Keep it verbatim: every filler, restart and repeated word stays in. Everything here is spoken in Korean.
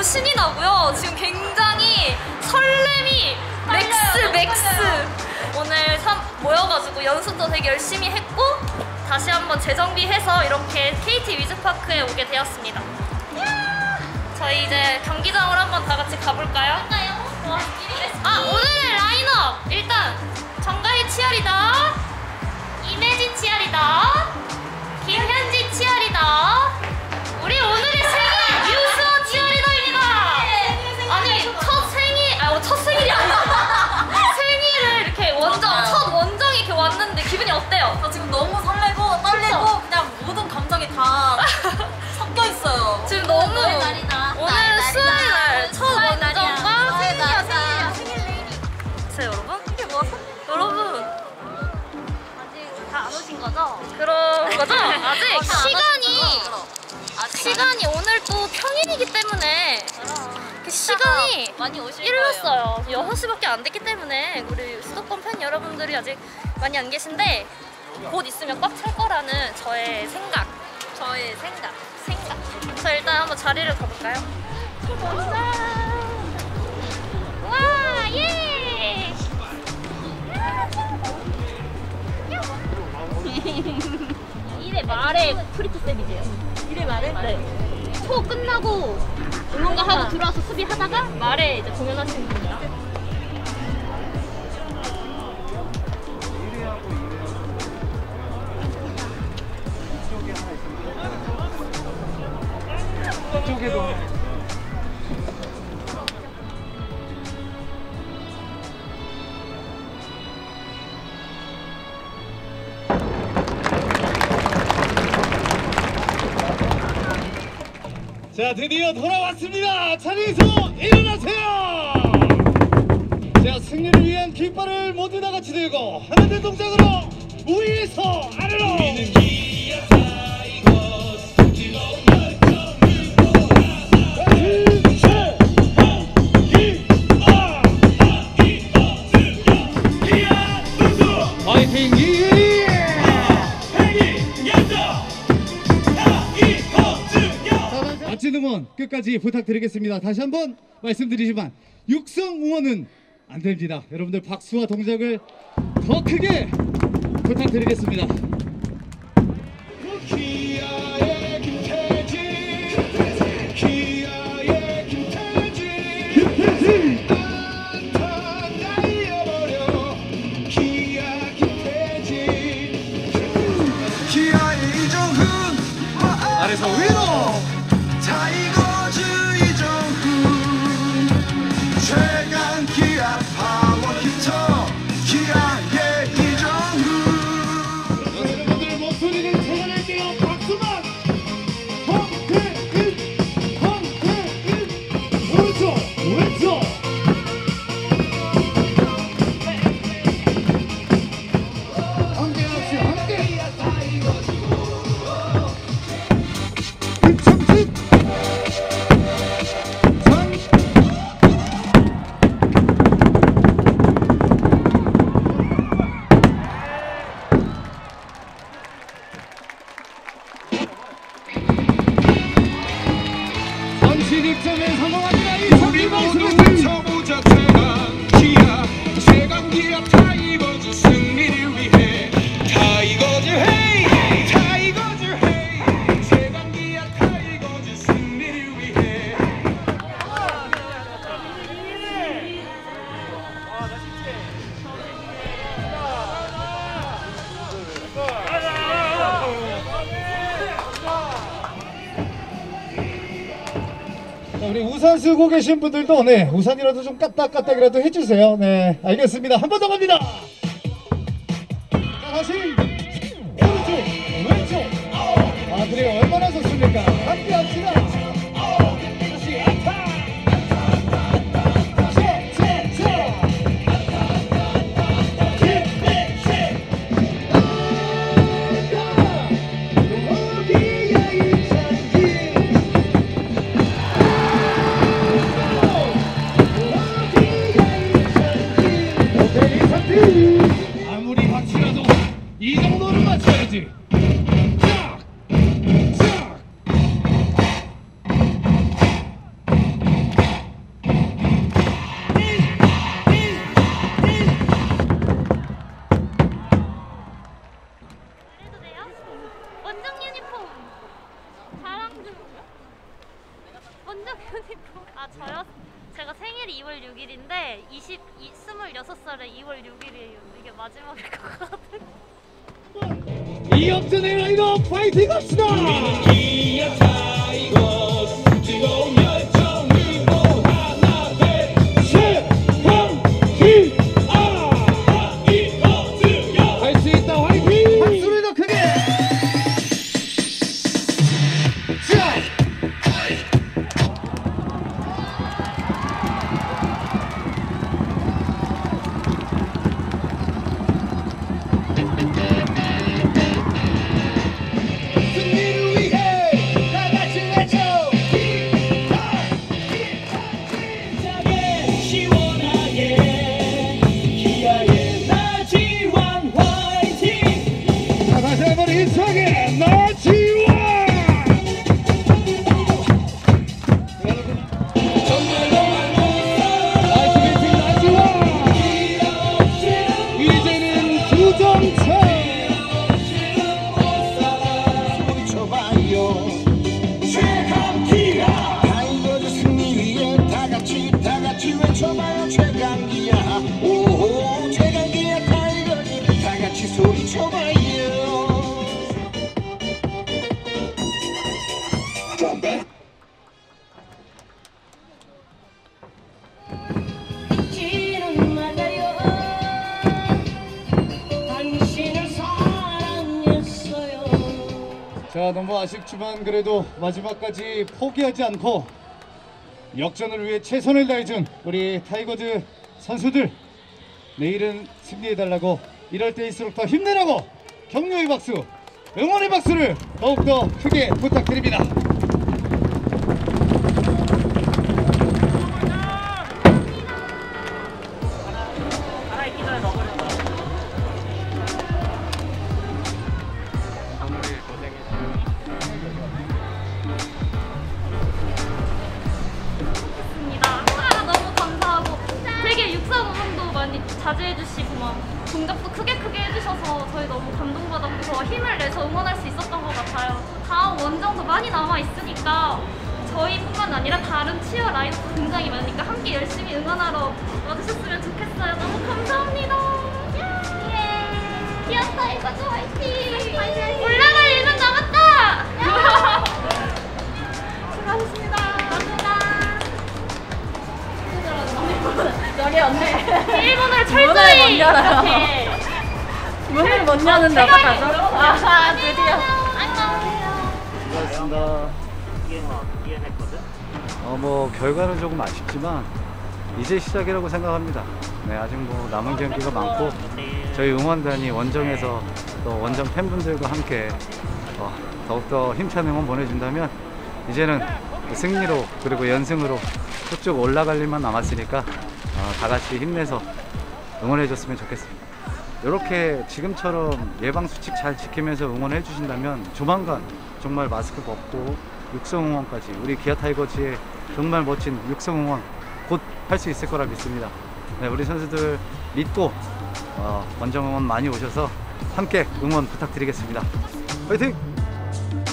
신이 나고요. 지금 굉장히 설렘이 맥스 맥스. 오늘 삼, 모여가지고 연습도 되게 열심히 했고 다시 한번 재정비해서 이렇게 케이티 위즈파크에 오게 되었습니다. 저희 이제 경기장으로 한번 다 같이 가볼까요? 아, 오늘의 라인업! 일단 정가희 치어리더, 이매진 치어리더, 김현지 치어리더, 우리 오늘의 생일 유수호 치어리더입니다. 아니 첫 생일, 아 첫 생일이 아니라 생일을 이렇게 원정, 첫 원정이 이렇게 왔는데 기분이 어때요? 저 지금 너무 설레고 떨리고 그쵸? 그냥 모든 감정이 다 섞여 있어요. 지금 너무 너의 날이다. 오늘은 수요일 날 첫 원정과 생일이야. 생일이야. 생일 내일이. 보세요 여러분. 이게 뭐? 여러분 아직 다 안 오신 거죠? 그런 거죠? 아직 어, 다안 시간이 오신 거죠? 아직 시간이 오늘 또 평일이기 때문에 그 시간이 많이 오실 일렀어요. 여섯 시밖에 안 됐기 때문에 우리 수도권 팬 여러분들이 아직 많이 안 계신데 곧 있으면 꽉 찰 거라는 저의 생각. 저의 생각. 생각. 저 일단 한번 자리를 가볼까요? 와, 예! 이래 말에 프리트 세비제요. 이래 말해? 네. 초 끝나고 응원가 하고 들어와서 수비하다가 말에 이제 공연하시는 분이다. 이쪽에도 자, 드디어 돌아왔습니다. 자리에서 일어나세요. 자, 승리를 위한 깃발을 모두 다 같이 들고 하나된 동작으로 위에서 아래로. 멋진 응원 끝까지 부탁드리겠습니다. 다시 한번 말씀드리지만 육성 응원은 안 됩니다. 여러분들 박수와 동작을 더 크게 부탁드리겠습니다. 기아의 김태진, 기아의 김태진, 김태진, 안타 날려버려. 기아 김태진, 기아의 이정훈, 아래서 위로. 타이거즈 이정훈, 최강 기아 파워히터 기아의 이정훈. 여러분들 목소리를 찾아낼게요. 박수만. 황태인, 황태인, 오른쪽 왼쪽. 함께 합시다. 함께. 김창진. 득점에 성공합니다. 이 우리 모두 외쳐보자. 최강 기아, 최강 기아 타이거즈 승리를 위해. 타이거즈 헤이, 타이거즈 헤이, 최강 기아 타이거즈 승리를 위해. 자, 우리 우산 쓰고 계신 분들도 네 우산이라도 좀 까딱까딱이라도 해주세요. 네, 알겠습니다. 한 번 더 갑니다. 자, 다시 오른쪽 왼쪽. 아, 그래요. 얼마나 좋습니까? 함께 합시다. 다시 아타. 아무리 박치라도 이 정도는 맞춰야지. 짝! 짝! 올해 이십, 스물여섯 살에 이월 육일이에요. 이게 마지막일 것 같아. 이영준의 라이더 파이팅 합시다. 기아 타이거즈 뜨거운 열정으로 하나 셋, 형, 기, 아, 타이거즈 할 수 있다 화이팅. 박수를 더 크게. 자. 승리를 위해 다 같이 외쳐. 힘차게 시원하게 기아의 나지완 화이팅. 자, 다시 한번 힘차게 나지완. 정말로 나이스 배팅 나지완. 이제는 두점차. 쳐봐요 최강 기아 타이거즈 승리 위해 다같이 다같이 외쳐봐요 최강기야 오호 최강기야 타이거즈 다같이 소리쳐봐요 지는 맞아요 당신을 사랑했어요. 자, 너무 아쉽지만 그래도 마지막까지 포기하지 않고 역전을 위해 최선을 다해준 우리 타이거즈 선수들, 내일은 승리해달라고, 이럴 때일수록 더 힘내라고 격려의 박수, 응원의 박수를 더욱더 크게 부탁드립니다. 아, 너무 감사하고 되게 육상 운동도 많이 자제해주시고 막 동작도 크게 크게 해주셔서 저희 너무 감동받았고 더 힘을 내서 응원할 수 있었던 것 같아요. 다음 원정도 많이 남아 있으니까 저희뿐만 아니라 다른 치어 라인업도 굉장히 많으니까 함께 열심히 응원하러 와주셨으면 좋겠어요. 너무 감사합니다. 예. 기아 타이거즈 화이팅! 올라갈 일만 남았다. 수고하셨습니다. 감사합니다. 여기 없네. 일본어를 철저히 문을 못 열어요. 이렇게 문을 못 여는데 어떡하죠? 아, 드디어. 고맙습니다. 어, 뭐 결과는 조금 아쉽지만 이제 시작이라고 생각합니다. 네, 아직 뭐 남은 경기가 많고 저희 응원단이 원정에서 또 원정 팬분들과 함께 어, 더욱더 힘찬 응원 보내준다면 이제는 승리로 그리고 연승으로 쭉쭉 올라갈 일만 남았으니까 어, 다 같이 힘내서 응원해줬으면 좋겠습니다. 이렇게 지금처럼 예방수칙 잘 지키면서 응원해 주신다면 조만간 정말 마스크 벗고 육성응원까지 우리 기아 타이거즈의 정말 멋진 육성응원 곧 할 수 있을 거라 믿습니다. 네, 우리 선수들 믿고 어, 원정응원 많이 오셔서 함께 응원 부탁드리겠습니다. 화이팅!